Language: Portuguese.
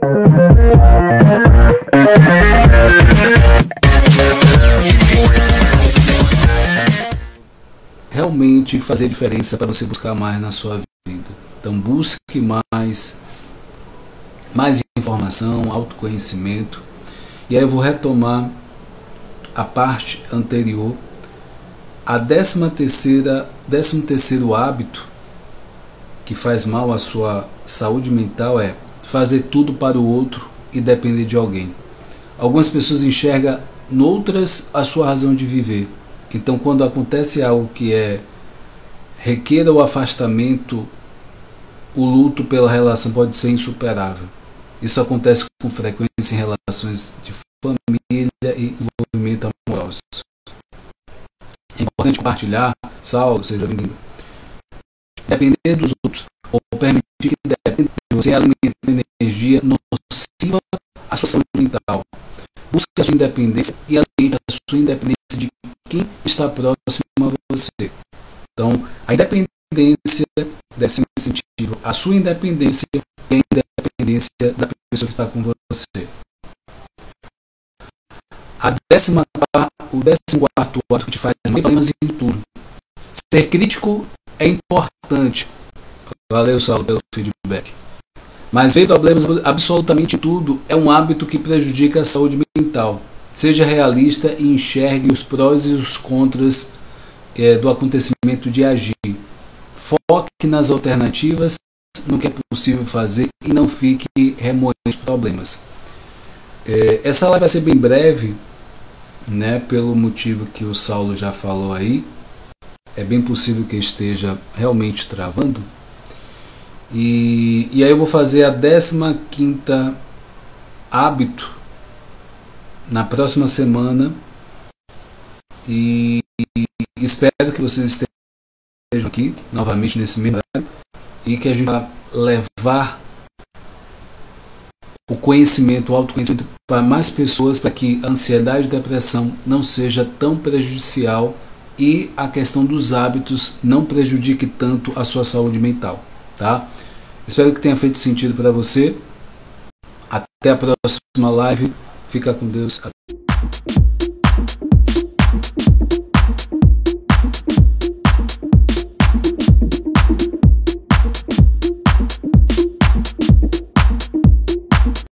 Realmente fazer diferença para você buscar mais na sua vida. Então busque mais informação, autoconhecimento. E aí eu vou retomar a parte anterior. A 13º hábito que faz mal à sua saúde mental é fazer tudo para o outro e depender de alguém. Algumas pessoas enxergam noutras a sua razão de viver. Então, quando acontece algo que requer o afastamento, o luto pela relação pode ser insuperável. Isso acontece com frequência em relações de família e envolvimento amoroso. É importante compartilhar, Saulo, seja bem-vindo. Depender dos outros, ou permitir que dependa de você, alimenta energia nociva à sua saúde mental. Busque a sua independência e alimente a sua independência de quem está próximo a você. Então, a independência deve ser um incentivo. A sua independência e a independência da pessoa que está com você. O 14º hábito que te faz problemas em tudo. Ser crítico é importante. Valeu, Saulo, pelo feedback. Mas ver problemas absolutamente tudo é um hábito que prejudica a saúde mental. Seja realista e enxergue os prós e os contras do acontecimento de agir. Foque nas alternativas, no que é possível fazer e não fique remoendo os problemas. Essa live vai ser bem breve, né, pelo motivo que o Saulo já falou aí. É bem possível que esteja realmente travando. E aí eu vou fazer a 15º hábito na próxima semana. E espero que vocês estejam aqui novamente nesse mesmo horário e que a gente vá levar o conhecimento, o autoconhecimento para mais pessoas, para que a ansiedade e a depressão não seja tão prejudicial e a questão dos hábitos não prejudique tanto a sua saúde mental, tá? Espero que tenha feito sentido para você. Até a próxima live. Fica com Deus.